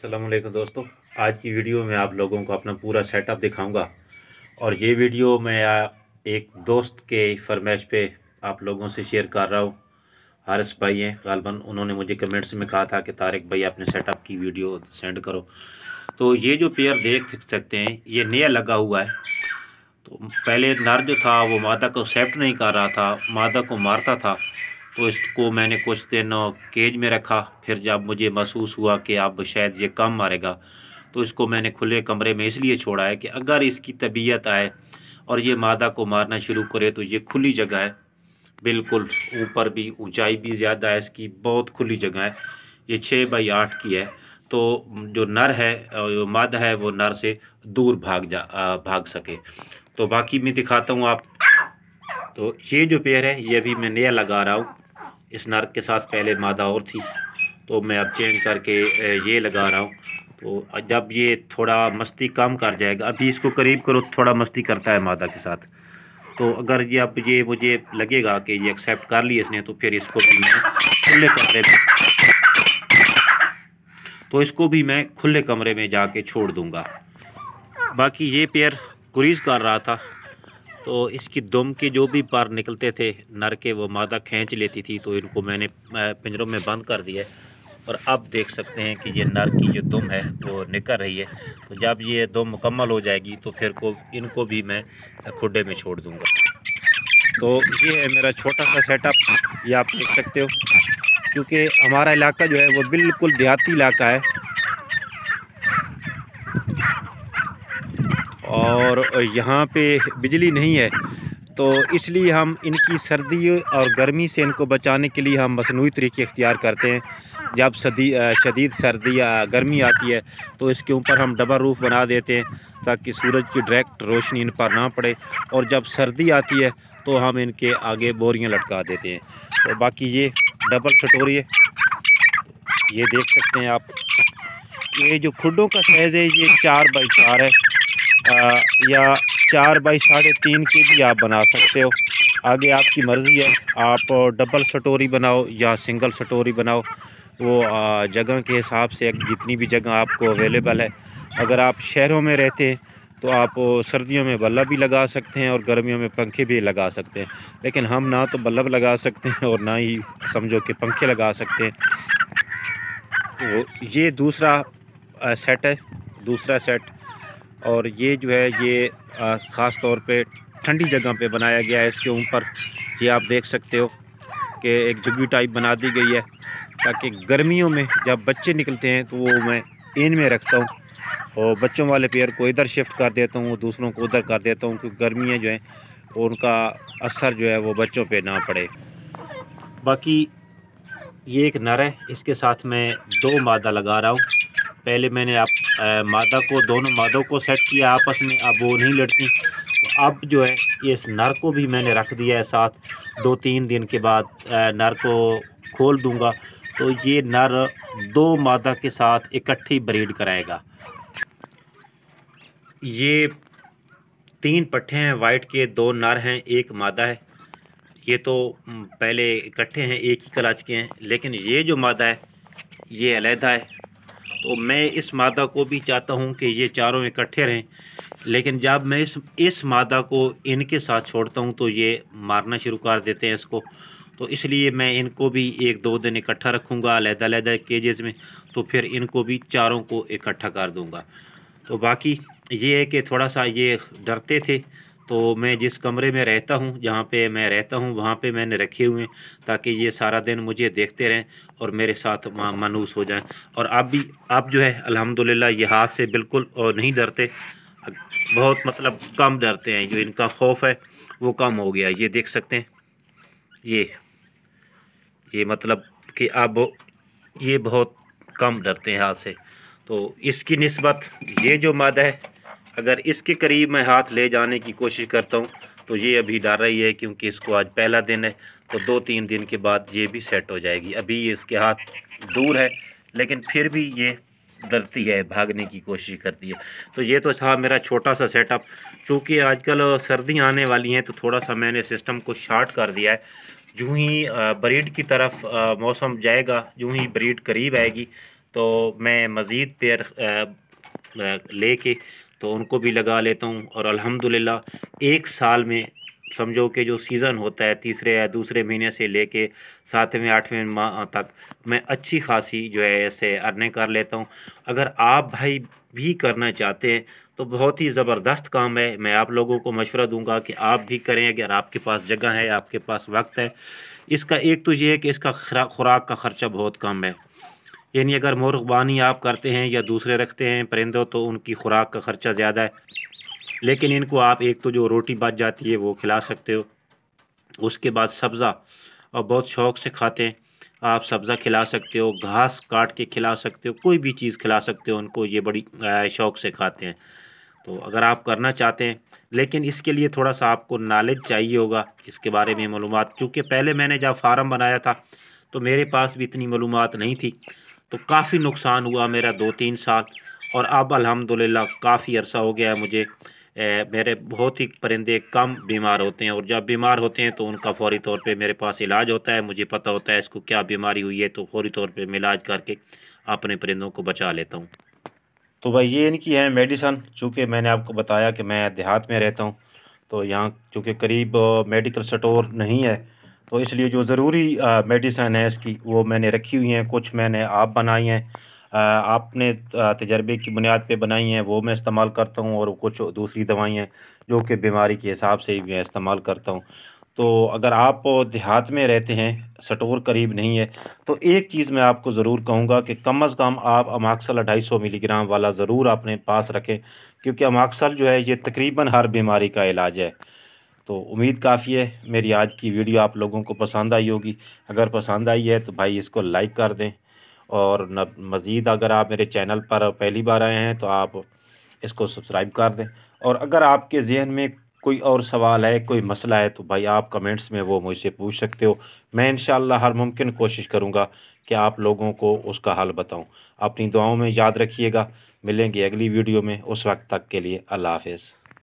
अस्सलाम वालेकुम दोस्तों। आज की वीडियो में आप लोगों को अपना पूरा सेटअप दिखाऊंगा और ये वीडियो मैं एक दोस्त के फरमाइश पे आप लोगों से शेयर कर रहा हूँ। हारिस भाई हैं गालबन, उन्होंने मुझे कमेंट्स में कहा था कि तारिक भाई अपने सेटअप की वीडियो सेंड करो। तो ये जो पेयर देख सकते हैं ये नया लगा हुआ है। तो पहले नर जो था वो मादा को एक्सेप्ट नहीं कर रहा था, मादा को मारता था। तो इसको मैंने कुछ दिन केज में रखा। फिर जब मुझे महसूस हुआ कि अब शायद ये कम मारेगा तो इसको मैंने खुले कमरे में इसलिए छोड़ा है कि अगर इसकी तबीयत आए और ये मादा को मारना शुरू करे तो ये खुली जगह है, बिल्कुल ऊपर भी ऊंचाई भी ज़्यादा है, इसकी बहुत खुली जगह है। ये 6x8 की है। तो जो नर है जो मादा है वो नर से दूर भाग सके। तो बाकी मैं दिखाता हूँ आप। तो ये जो पेयर है ये अभी मैं नया लगा रहा हूँ। इस नर के साथ पहले मादा और थी तो मैं अब चेंज करके ये लगा रहा हूँ। तो जब ये थोड़ा मस्ती कम कर जाएगा, अभी इसको करीब करो थोड़ा मस्ती करता है मादा के साथ। तो अगर ये अब ये मुझे लगेगा कि ये एक्सेप्ट कर लिया इसने तो फिर इसको भी मैं खुले कमरे में खुले कमरे में जाके छोड़ दूंगा। बाकी ये पेयर कुरीज कर रहा था तो इसकी दुम के जो भी पर निकलते थे नर के वो मादा खींच लेती थी, तो इनको मैंने पिंजरों में बंद कर दिया। और अब देख सकते हैं कि ये नर की जो दुम है वो निकल रही है। तो जब ये दुम मुकम्मल हो जाएगी तो फिर इनको भी मैं खुड्डे में छोड़ दूंगा। तो ये है मेरा छोटा सा सेटअप, ये आप देख सकते हो। क्योंकि हमारा इलाका जो है वो बिल्कुल देहाती इलाका है और यहाँ पे बिजली नहीं है, तो इसलिए हम इनकी सर्दी और गर्मी से इनको बचाने के लिए हम मसनूई तरीके इख्तियार करते हैं। जब शदीद सर्दी या गर्मी आती है तो इसके ऊपर हम डबल रूफ़ बना देते हैं ताकि सूरज की डायरेक्ट रोशनी इन पर ना पड़े। और जब सर्दी आती है तो हम इनके आगे बोरियां लटका देते हैं। तो बाकी ये डबल स्टोरी है, ये देख सकते हैं आप। ये जो खुड्डों का साइज़ है ये 4x4 है या 4x3.5 के भी आप बना सकते हो। आगे आपकी मर्ज़ी है, आप डबल स्टोरी बनाओ या सिंगल स्टोरी बनाओ, वो जगह के हिसाब से जितनी भी जगह आपको अवेलेबल है। अगर आप शहरों में रहते हैं तो आप सर्दियों में बल्ब भी लगा सकते हैं और गर्मियों में पंखे भी लगा सकते हैं। लेकिन हम ना तो बल्ब लगा सकते हैं और ना ही समझो कि पंखे लगा सकते हैं। तो ये दूसरा सेट है, दूसरा सेट। और ये जो है ये ख़ास तौर पे ठंडी जगह पे बनाया गया है। इसके ऊपर ये आप देख सकते हो कि एक झुग्गी टाइप बना दी गई है ताकि गर्मियों में जब बच्चे निकलते हैं तो वो मैं इनमें रखता हूँ और बच्चों वाले पेयर को इधर शिफ्ट कर देता हूँ, दूसरों को उधर कर देता हूँ, क्योंकि गर्मियाँ जो हैं उनका असर जो है वो बच्चों पे ना पड़े। बाकी ये एक नर है, इसके साथ मैं 2 मादा लगा रहा हूँ। पहले मैंने दोनों मादों को सेट किया आपस में, अब वो नहीं लड़ती। तो अब जो है ये इस नर को भी मैंने रख दिया है साथ। 2-3 दिन के बाद नर को खोल दूंगा तो ये नर 2 मादा के साथ इकट्ठी ब्रीड कराएगा। ये 3 पट्ठे हैं वाइट के, 2 नर हैं 1 मादा है। ये तो पहले इकट्ठे हैं, एक ही क्लच के हैं, लेकिन ये जो मादा है ये अलहदा है। तो मैं इस मादा को भी चाहता हूँ कि ये चारों इकट्ठे रहें, लेकिन जब मैं इस मादा को इनके साथ छोड़ता हूँ तो ये मारना शुरू कर देते हैं इसको। तो इसलिए मैं इनको भी 1-2 दिन इकट्ठा रखूँगा अलग-अलग केजेस में, तो फिर इनको भी चारों को इकट्ठा कर दूँगा। तो बाकी ये है कि थोड़ा सा ये डरते थे, तो मैं जिस कमरे में रहता हूँ, जहाँ पे मैं रहता हूँ, वहाँ पे मैंने रखे हुए हैं ताकि ये सारा दिन मुझे देखते रहें और मेरे साथ मानूस हो जाएं। और अब जो है अल्हम्दुलिल्लाह ये हाथ से बिल्कुल और नहीं डरते, बहुत मतलब कम डरते हैं। जो इनका खौफ है वो कम हो गया, ये देख सकते हैं। ये मतलब कि अब ये बहुत कम डरते हैं हाथ से। तो इसकी निस्बत ये जो मादा है, अगर इसके करीब मैं हाथ ले जाने की कोशिश करता हूँ तो ये अभी डर रही है, क्योंकि इसको आज पहला दिन है। तो 2-3 दिन के बाद ये भी सेट हो जाएगी। अभी इसके हाथ दूर है लेकिन फिर भी ये डरती है, भागने की कोशिश करती है। तो ये तो था मेरा छोटा सा सेटअप। चूँकि आजकल सर्दियाँ आने वाली हैं तो थोड़ा सा मैंने सिस्टम को शार्ट कर दिया है। यूँ ही ब्रीड की तरफ मौसम जाएगा, यूँ ही ब्रीड करीब आएगी तो मैं मज़ीद पेड़ लेके तो उनको भी लगा लेता हूँ। और अल्हम्दुलिल्लाह एक साल में समझो कि जो सीज़न होता है तीसरे या दूसरे महीने से लेके 7वें 8वें माह तक मैं अच्छी खासी जो है ऐसे अर्निंग कर लेता हूँ। अगर आप भाई भी करना चाहते हैं तो बहुत ही ज़बरदस्त काम है। मैं आप लोगों को मशवरा दूंगा कि आप भी करें अगर आपके पास जगह है, आपके पास वक्त है। इसका एक तो ये है कि इसका खुराक का ख़र्चा बहुत कम है। यानी अगर मुर्ग़बानी आप करते हैं या दूसरे रखते हैं परिंदों तो उनकी खुराक का ख़र्चा ज़्यादा है, लेकिन इनको आप एक तो जो रोटी बच जाती है वो खिला सकते हो। उसके बाद सब्ज़ा और बहुत शौक़ से खाते हैं, आप सब्ज़ा खिला सकते हो, घास काट के खिला सकते हो, कोई भी चीज़ खिला सकते हो उनको, ये बड़ी शौक़ से खाते हैं। तो अगर आप करना चाहते हैं, लेकिन इसके लिए थोड़ा सा आपको नॉलेज चाहिए होगा इसके बारे में मालूमात, चूँकि पहले मैंने जब फार्म बनाया था तो मेरे पास भी इतनी मालूमात नहीं थी, तो काफ़ी नुकसान हुआ मेरा 2-3 साल। और अब अल्हम्दुलिल्लाह काफ़ी अरसा हो गया है मुझे। मेरे बहुत ही परिंदे कम बीमार होते हैं, और जब बीमार होते हैं तो उनका फ़ौरी तौर पे मेरे पास इलाज होता है। मुझे पता होता है इसको क्या बीमारी हुई है, तो फ़ौरी तौर पे मैं इलाज करके अपने परिंदों को बचा लेता हूँ। तो भाई ये इनकी है मेडिसन। चूँकि मैंने आपको बताया कि मैं देहात में रहता हूँ, तो यहाँ चूँकि करीब मेडिकल स्टोर नहीं है, तो इसलिए जो ज़रूरी मेडिसन है इसकी वो मैंने रखी हुई हैं। कुछ मैंने आप बनाई हैं, आपने तजर्बे की बुनियाद पे बनाई हैं, वो मैं इस्तेमाल करता हूँ। और कुछ दूसरी दवाई हैं जो कि बीमारी के हिसाब से ही मैं इस्तेमाल करता हूँ। तो अगर आप देहात में रहते हैं, स्टोर करीब नहीं है, तो एक चीज़ मैं आपको ज़रूर कहूँगा कि कम अज़ कम आप अमाक्सल 250 मिलीग्राम वाला ज़रूर अपने पास रखें, क्योंकि अमाक्सल जो है ये तकरीबन हर बीमारी का इलाज है। तो उम्मीद काफ़ी है मेरी आज की वीडियो आप लोगों को पसंद आई होगी। अगर पसंद आई है तो भाई इसको लाइक कर दें, और मज़ीद अगर आप मेरे चैनल पर पहली बार आए हैं तो आप इसको सब्सक्राइब कर दें। और अगर आपके ज़हन में कोई और सवाल है, कोई मसला है, तो भाई आप कमेंट्स में वो मुझसे पूछ सकते हो। मैं इंशाअल्लाह हर मुमकिन कोशिश करूँगा कि आप लोगों को उसका हल बताऊँ। अपनी दुआओं में याद रखिएगा। मिलेंगे अगली वीडियो में, उस वक्त तक के लिए अल्लाह हाफ़िज़।